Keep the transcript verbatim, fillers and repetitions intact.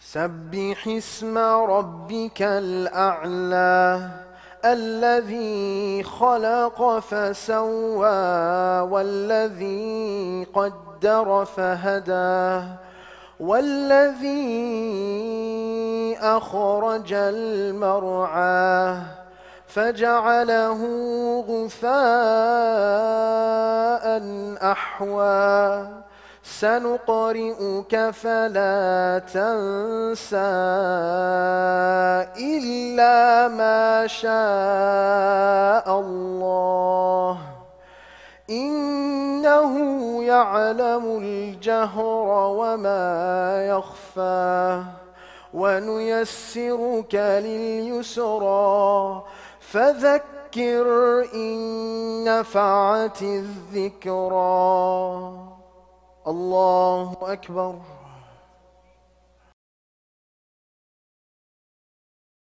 سبح اسم ربك الأعلى الذي خلق فسوى والذي قدر فهدى والذي أخرج المرعى فجعله غثاء أحوى سنقرئك فلا تنسى إلا ما شاء الله إنه يعلم الجهر وما يخفى ونيسرك لليسرى فذكر إن نفعت الذكرى الله أكبر.